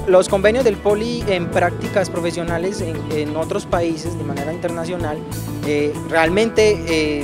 Los convenios del Poli en prácticas profesionales en otros países de manera internacional realmente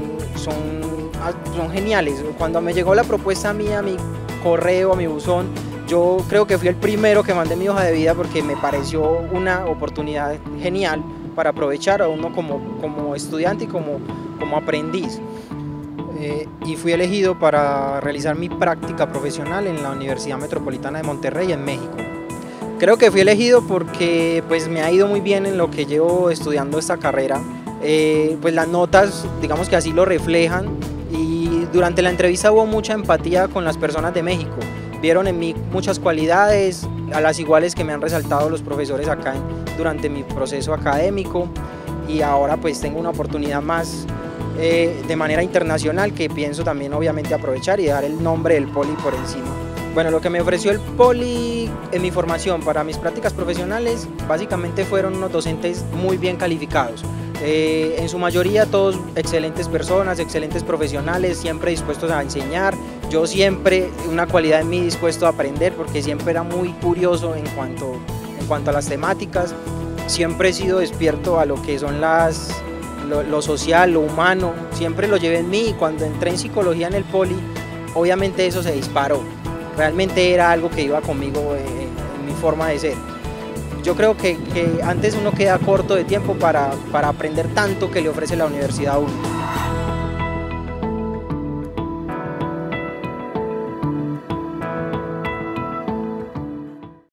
son geniales. Cuando me llegó la propuesta a mí, a mi correo, a mi buzón, yo creo que fui el primero que mandé mi hoja de vida porque me pareció una oportunidad genial para aprovechar a uno como estudiante y como aprendiz. Y fui elegido para realizar mi práctica profesional en la Universidad Metropolitana de Monterrey, en México. Creo que fui elegido porque pues, me ha ido muy bien en lo que llevo estudiando esta carrera. Pues las notas, digamos que así lo reflejan, y durante la entrevista hubo mucha empatía con las personas de México. Vieron en mí muchas cualidades, a las iguales que me han resaltado los profesores acá durante mi proceso académico, y ahora pues tengo una oportunidad más de manera internacional que pienso también obviamente aprovechar y dar el nombre del Poli por encima. Bueno, lo que me ofreció el Poli en mi formación para mis prácticas profesionales básicamente fueron unos docentes muy bien calificados. En su mayoría todos excelentes personas, excelentes profesionales, siempre dispuestos a enseñar. Yo siempre, una cualidad en mí, dispuesto a aprender, porque siempre era muy curioso en cuanto a las temáticas. Siempre he sido despierto a lo que son lo social, lo humano, siempre lo llevé en mí, y cuando entré en psicología en el Poli, obviamente eso se disparó. Realmente era algo que iba conmigo en mi forma de ser. Yo creo que antes uno queda corto de tiempo para aprender tanto que le ofrece la universidad a uno.